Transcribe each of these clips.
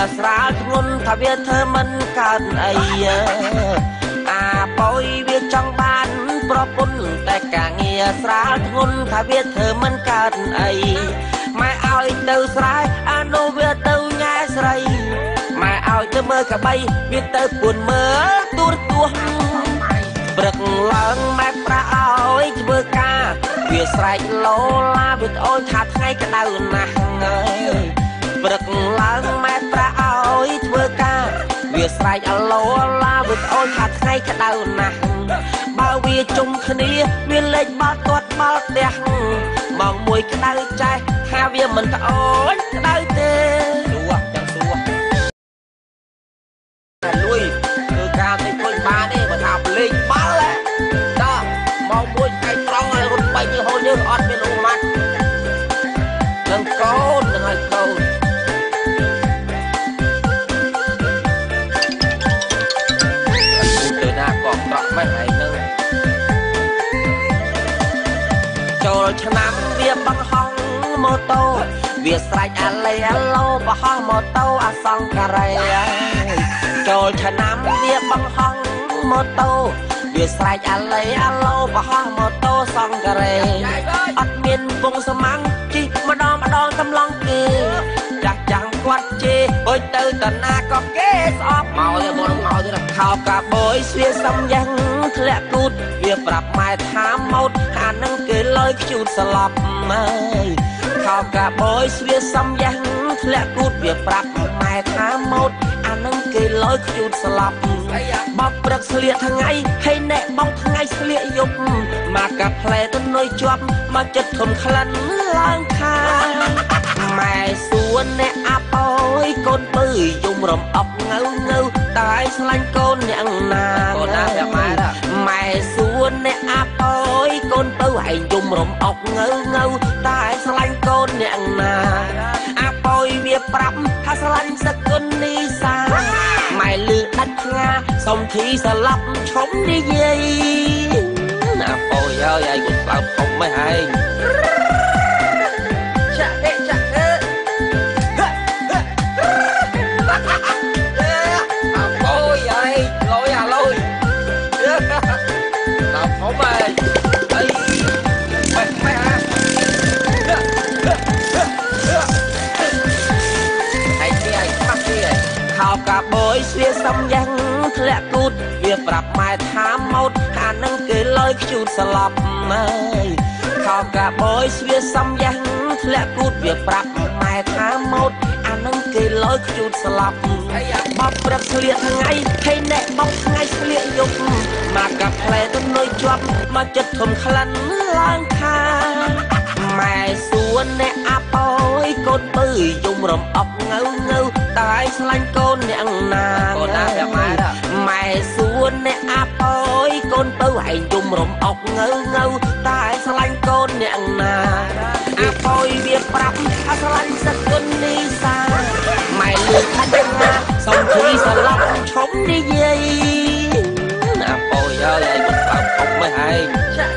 ស្រាលធ្ងន់ថាវាធ្វើមិនកើតអីអាបុយវាចង់បានប្រពន្ធតែការងារស្រាលធ្ងន់ថាវាធ្វើមិនកើតអីម៉ែឲ្យទៅស្រែអានោះវាទៅញ៉ែស្រីម៉ែឲ្យទៅមើលកបីវាទៅពួនមើលទូរទស្សន៍ព្រឹកឡើងម៉ែប្រាឲ្យធ្វើការវាស្រែកលោឡាវាត្អូញថាថ្ងៃក្តៅណាស់ព្រឹកឡើងម៉ែប្រាឲ្យធ្វើការវាស្រែកអឡូឡាវាត្អូញថាថ្ងៃក្តៅណាស់បើវាជុំគ្នាវាលេងបាល់ទាត់បាល់ផ្ទះមកមួយក្តៅចេះថាវាមិនត្អូញក្តៅទេសួរចាំសួរលួយគឺការតិចពុញបានទេបើថាលេងបាល់តើមកមួយឯងត្រង់ឲ្យរត់បាញ់ហូរយើងអត់មានអូម៉ាត់នឹងកូននឹងឲ្យកូនទៅណាក៏ត្រក់មិនឯងនឹងចូលឆ្នាំវាបង្ហោះម៉ូតូវាស្រែកអាឡេអាឡូបហោះម៉ូតូអាសង្ការ៉េចូលឆ្នាំវាបង្ហោះម៉ូតូវាស្រែកអាឡេអាឡូបហោះម៉ូតូសង្ការ៉េអត់មានពងស្មាំងជីម្ដងកំឡុងគេចាស់ចាំងគាត់ជេអុយទៅតណាក៏គេស្អប់មកទៅមកទៅខោកាបយស្លៀកសំយ៉ាងធ្លាក់គូតវាប្រាប់ម៉ែថាម៉ូតអានឹងគេលើយខ្ជូតស្លាប់ម៉ែខោកាបយស្លៀកសំយ៉ាងធ្លាក់គូតវាប្រាប់ម៉ែថាម៉ូតអានឹងគេលើយខ្ជូតស្លាប់បោកព្រឹកស្លៀកថ្ងៃហើយអ្នកបងថ្ងៃស្លៀកយប់មកកាផ្លែទៅនុយជាប់មកចិត្តធំក្លិនឡើងខាម៉ែសួនអ្នកអាប់អើយកូនពើយំរំអប់ងៅតែស្លាញ់កូនអ្នកណាកូនណាប្រាប់ម៉ែសួនអ្នកអាប់អើយកូនពើឯងយំរំអប់ងៅតែស្លាញ់កូនអ្នកណាអាប់អើយវាប្រាប់ថាស្លាញ់សកុននីសាម៉ែលឺដាច់ផ្ងាសុំធីស្លាប់ឈុំនិយាយអាប់អើយហើយឯងមិនស្លាប់ធំមិនឯងកាបយស្លៀកសំយ៉ាងធ្លាក់គូតវាប្រាប់ម៉ែថាម៉ូតអានឹងគេលើយខ្ជូតស្លាប់ម៉ែខោកាបយស្លៀកសំយ៉ាងធ្លាក់គូតវាប្រាប់ម៉ែថាម៉ូតអានឹងគេលើយខ្ជូតស្លាប់បោកព្រឹកស្លៀកថ្ងៃហើយអ្នកបោកថ្ងៃស្លៀកយប់មកកាផ្លែទៅនុយជាប់មកចិត្តធំក្លិនឡើងខាម៉ែសួនអ្នកអាប់អើយកូនពើយំរំអប់ងៅតែស្លាញ់កូនអ្នកណាកូនណាប្រាប់ម៉ែសួនអ្នកអាប់អើយកូនពើឯងយំរំអប់ងៅតែស្លាញ់កូនអ្នកណាអាប់អើយវាប្រាប់ថាស្លាញ់សកុននីសាម៉ែលឺថាយ៉ាងណាសុំធីស្លាប់ឈុំនិយាយអាប់អើយហើយឯងមិនស្លាប់ធំមិនឯង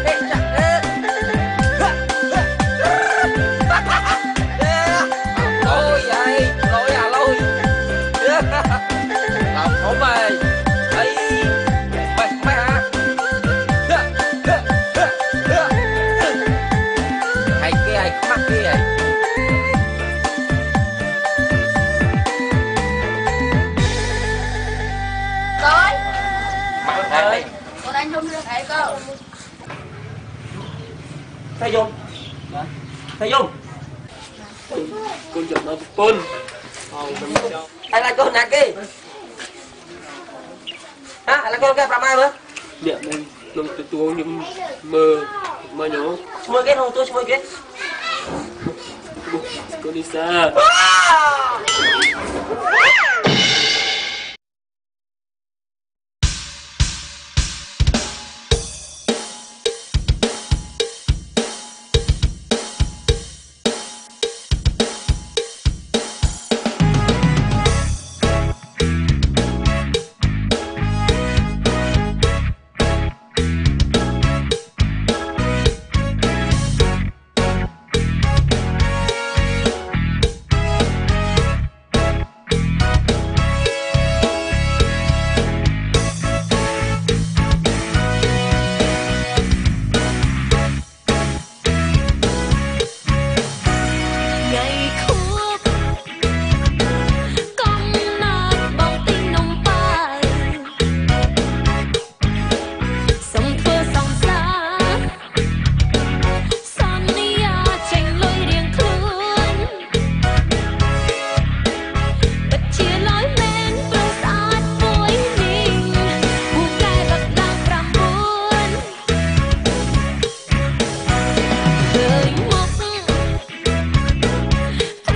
Thầy Dung Thầy Dung Con chụp nó con anh là con nè kia hả là con cái làm ai nữa điện mình lông từ tua nhưng mơ nhớ mơ cái không tôi mơ cái con đi xa ខួបកំណត់បងទិញនំប៉ាវសុំធ្វើសង្សារសន្យាចេញលុយរៀងខ្លួនពិតជាឡើយមែនព្រោះស្អាតពួយនេះពូកែបដាំ9ឃើញមុខ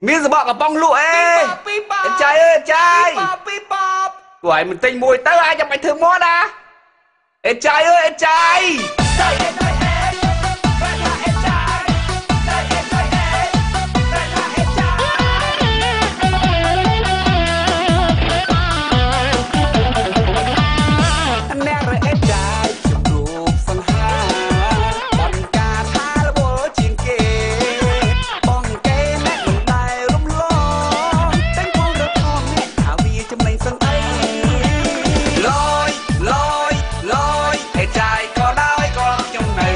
miếng giờ bọ cả bong lụa ê trai ơi trai quẩy mình tinh mùi tớ ai cho mày thương món à ê trai ơi trai lôi lôi lôi ê trai có đói con trong này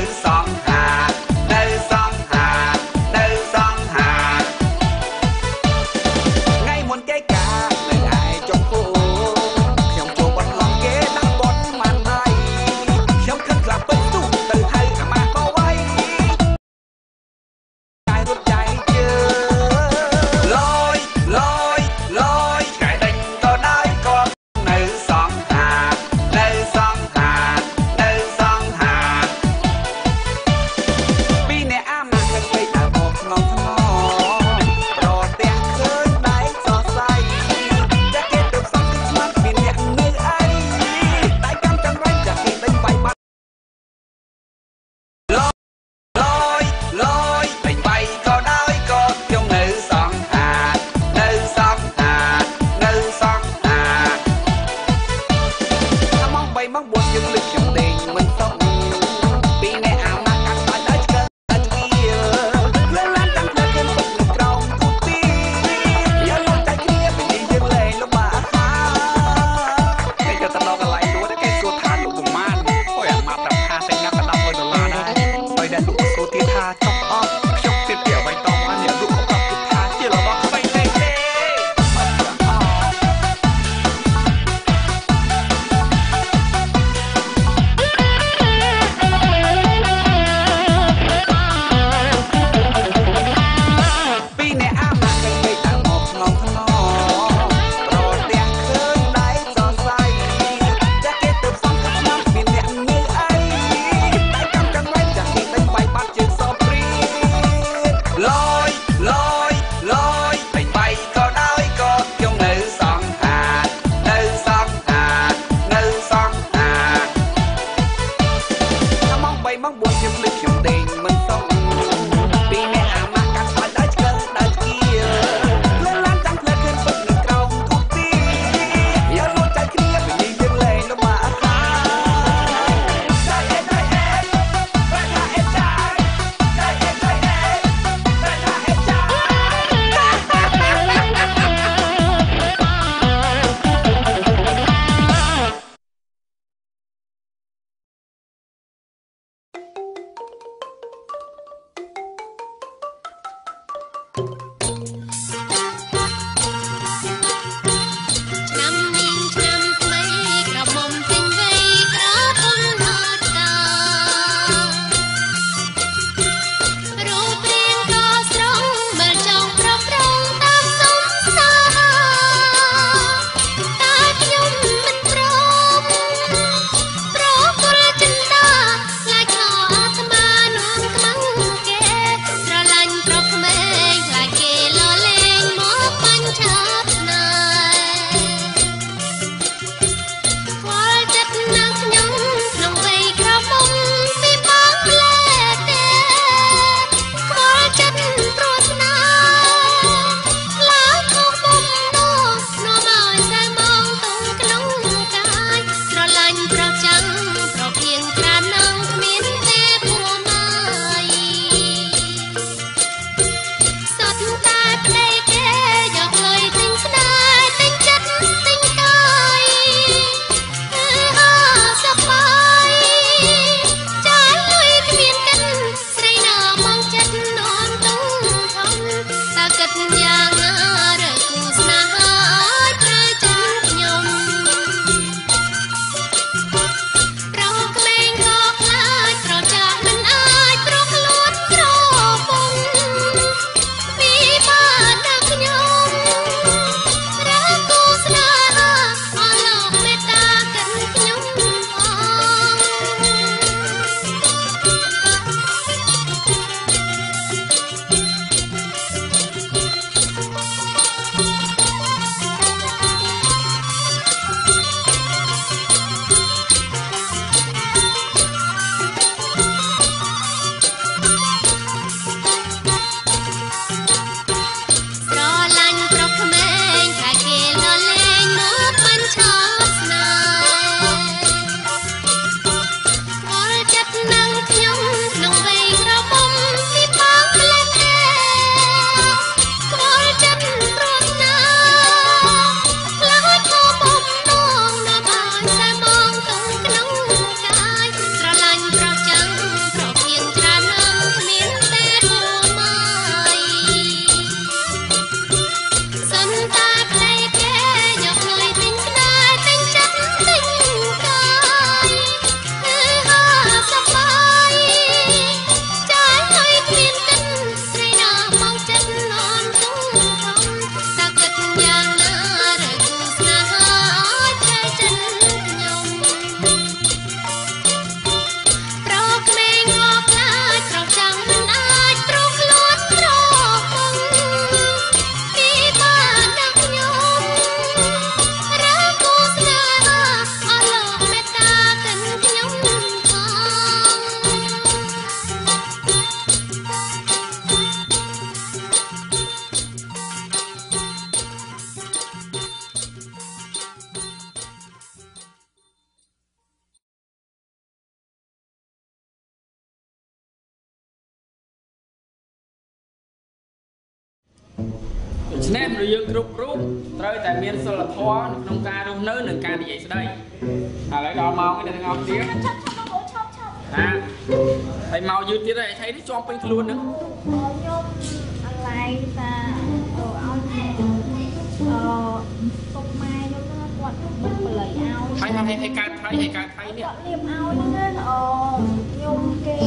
ស្នេហ៍មនុស្សយើងគ្រប់រូបត្រូវតែមានសិលធម៌ក្នុងការរស់នៅនិងការនិយាយស្ដីឥឡូវដល់ម៉ោងនេះទាំងអស់គ្នាហាហើយមកយឺតទៀតហើយថៃនេះជាប់ពេញខ្លួនហ្នឹងខ្ញុំអាឡៃតាឲ្យពុកម៉ែខ្ញុំគាត់មិនបល័យឲ្យហើយការថៃនេះគាត់លៀបឲ្យហ្នឹងខ្ញុំគេ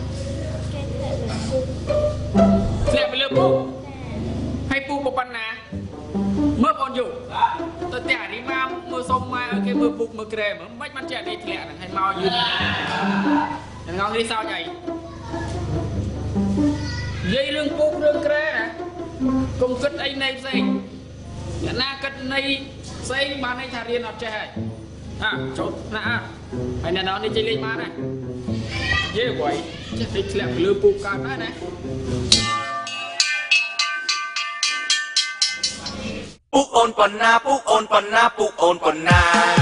ធ្លាក់លើពុកធ្លាក់ไปលើពុកហើយពុកប៉ុណ្ណាមើលបងយូទៅតែនេះមកមើលសុំម៉ែឲ្យគេមើលពុកមើលក្រែមើលមិនបានចេះនេះធ្លាក់ហ្នឹងហើយមកយឺតទាំងងនេះសោចអីនិយាយរឿងពុករឿងក្រែណាកុំគិតអីនៃផ្សេងអ្នកណាគិតនៃផ្សេងបានន័យថារៀនអត់ចេះហើយចូលណាហើយអ្នកនរនេះជិះលេងបានណាយេវ៉ៃចេះតិចធ្លាក់លើពុកកើតដែរណាពុកអូនប៉ុណ្ណាពុកអូនប៉ុណ្ណាពុកអូនប៉ុណ្ណា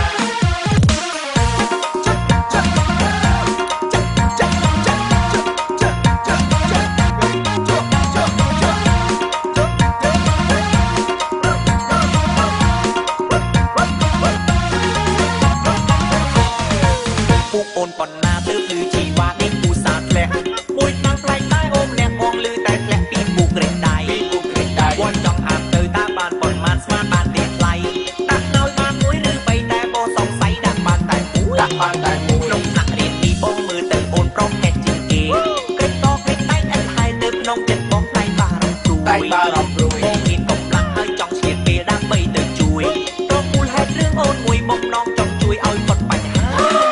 អូនប៉ុណ្ណាទើបឮជីវ៉ានេះគូសាធ្លាក់មួយតាំងផ្លែកតែអូនម្នាក់បងឮតែធ្លាក់ពីពុកក្រេះដៃវត្តចង់អាប់ទៅតាបានប៉ុន្មានស្មានបានទេថ្លៃដាក់ឲ្យបានមួយឬបីតែបងសង្ស័យដាក់បានតែមួយក្នុងថ្នាក់រៀនពីបងមើលទៅអូនប្រុសហេតុជាងគេក្រេះតក្រេះដៃអិនហើយនៅក្នុងចិត្តបងថ្លៃបារម្ភព្រួយបងមានកម្លាំងហើយចង់ឆ្លៀតពេលដើម្បីទៅជួយរកមូលហេតុរឿងអូនមួយបំណងចង់ជួយឲ្យផុតបញ្ហា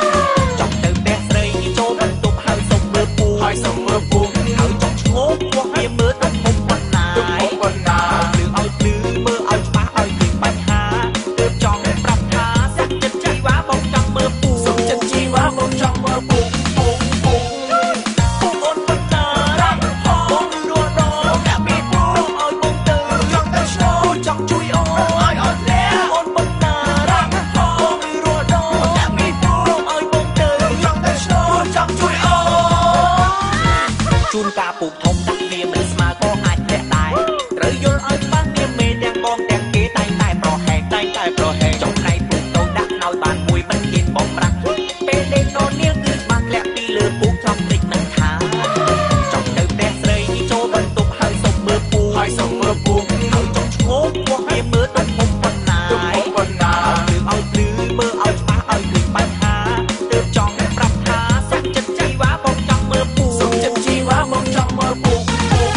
ហើយសុំមើលពុកហើយចង់ឈ្ងោកពោះវាមើលទៅមុខប៉ុណ្ណាលឺឲ្យភ្លឺមើលឲ្យច្បាស់ឲ្យឃើញបញ្ហាទើបចង់ប្រាប់ថាសាក់ចិត្តជីវ៉ាបងចង់មើលពុកសុំចិត្តជីវ៉ាបងចង់មើលពុកពុកអូនប៉ុណ្ណាបងរស់ដល់តែពីពុកឲ្យបងទៅចង់តែឆ្លោចង់ជួយអូនឲ្យអត់លះអូនប៉ុណ្ណាបងរស់ដល់តែពីពុកឲ្យបងទៅចង់តែឆ្លោចង់ជួយអូនជួនកាលពុកធំដាក់វាមិនស្មើក៏អាចធ្លាក់ដែរត្រូវយល់ឲ្យច្បាស់នាមមេទាំងបងទាំងគេតែងតែប្រហែកចុងដៃពុកតូចដាក់ឲ្យបានមួយមិនហ៊ានបំប្រាក់ពេលដេកនរនាងគឺច្បាស់ធ្លាក់ពីលើពុកចង់តិចមិនថាចង់ទៅផ្ទះស្រីចូលបន្ទប់ហើយសុំមើលពុកហើយចង់ឈ្ងោកពោះវាមើលទៅមុខប៉ុណ្ណាលឺឲ្យភ្លឺមើលឲ្យច្បាស់ឲ្យឃើញបញ្ហាទើបចង់ប្រាប់ថាសុខចិត្តជីវ៉ាបងចង់មើលពុកសុខចិត្តជីវ៉ាបងចង់មើលពុក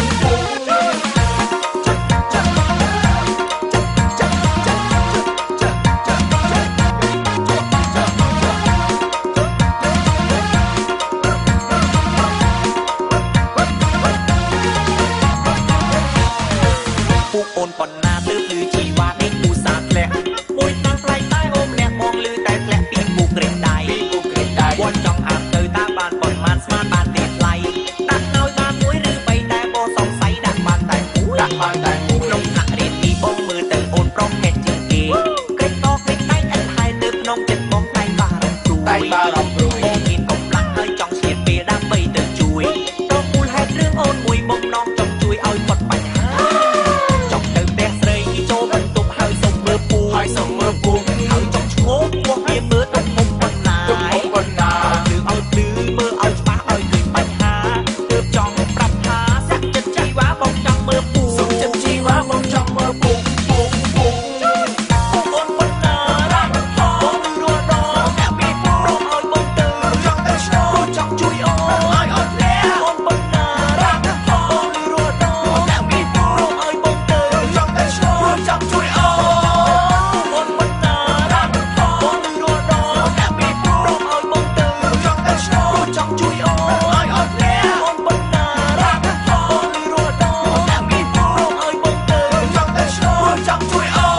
ពុកអូនប៉ុណ្ណាទើបឮជីវ៉ានេះគូសាធ្លាក់មួយតាំងផ្លែកតែអូនម្នាក់បងឮតែធ្លាក់ពីពុកក្រេះដៃវត្តចង់អាប់ទៅតាបានប៉ុន្មានស្មានបានទេថ្លៃដាក់ឲ្យបានមួយឬបីតែបងសង្ស័យដាក់បានតែមួយក្នុងថ្នាក់រៀនពីបងមើលទៅអូនប្រុសហេតុជាងគេក្រេះតក្រេះដៃអិនហើយនៅក្នុងចិត្តបងតែងបារម្ភព្រួយបងមានកម្លាំងហើយចង់ឆ្លៀតពេលដើម្បីទៅជួយរកមូលហេតុរឿងអូនមួយបំណងចង់ជួយឲ្យផុតបញ្ហាចង់ទៅផ្ទះស្រីចូលបន្ទប់ហើយសុំមើលពុកហើយចង់ឈ្ងោកពោះវាមើលទៅមុខប៉ុណ្ណាលឺឲ្យភ្លឺមើលឲ្យច្បាស់ឲ្យឃើញបញ្ហាទើបចង់ប្រាប់ថាសាក់ចិត្តជីវ៉ាបងចង់មើលពុកសុំចិត្តជីវ៉ាបងចង់មើលពុកអូនប៉ុណ្ណាបងរស់ដល់តែពីពុកឲ្យបងទៅចង់តែឆ្លោចង់ជួយអូនឲ្យអត់លះអូនប៉ុណ្ណាបងរស់ដល់តែពីពុកឲ្យបងទៅចង់តែឆ្លោចង់ជួយអូនប៉ុណ្ណាបងរស់ដល់តែពីពុកឲ្យបងទៅចង់តែឆ្លោចង់ជួយអូនឲ្យអត់លះអូនប៉ុណ្ណាបងរស់ដល់តែពីពុកឲ្យបងទៅចង់តែឆ្លោចង់ជួយអូន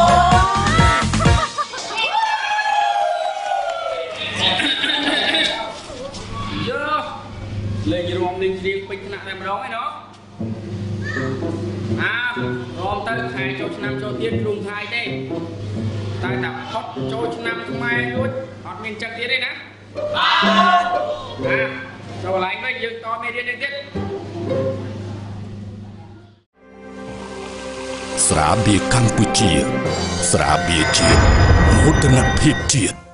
យោលេងរំលេងរៀងពេញថ្នាក់តែម្ដងឯណោះរំទៅខែចូលឆ្នាំចូលទៀតគ្រូថៃទេតែតែផុតចូលឆ្នាំខ្មែររួចអត់មានចិត្តទៀតទេណាចូលកន្លែងវិញយើងតមេរៀនទៀតស្រាបៀរកម្ពុជាស្រាបៀរជាតិមោទនភាពជាតិ